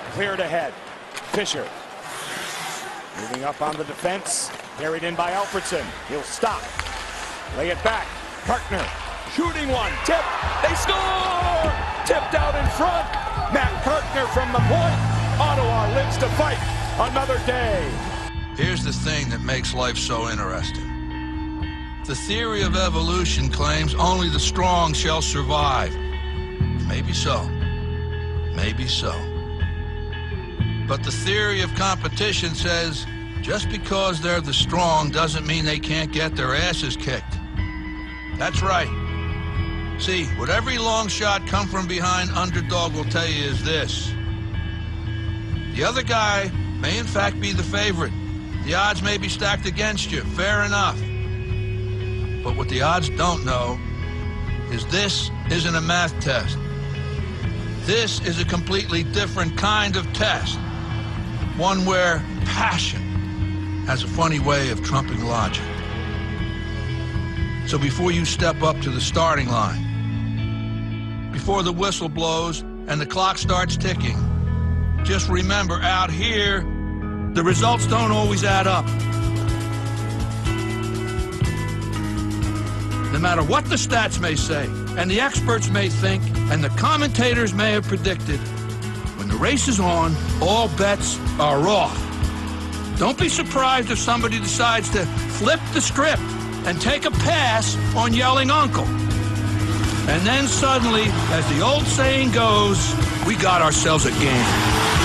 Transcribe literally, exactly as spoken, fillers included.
Cleared ahead. Fisher. Moving up on the defense. Carried in by Alfredson. He'll stop. Lay it back. Kartner. Shooting one. Tip. They score! Tipped out in front. Matt Kartner from the point. Ottawa lives to fight another day. Here's the thing that makes life so interesting. The theory of evolution claims only the strong shall survive. Maybe so. Maybe so. But the theory of competition says just because they're the strong doesn't mean they can't get their asses kicked. That's right. See, what every long shot come from behind underdog will tell you is this. The other guy may in fact be the favorite. The odds may be stacked against you, fair enough. But what the odds don't know is this isn't a math test. This is a completely different kind of test. One where passion has a funny way of trumping logic. So before you step up to the starting line, before the whistle blows and the clock starts ticking, just remember, out here, the results don't always add up. No matter what the stats may say, and the experts may think, and the commentators may have predicted, when the race is on, all bets are off. Don't be surprised if somebody decides to flip the script and take a pass on yelling uncle. And then suddenly, as the old saying goes, we got ourselves a game.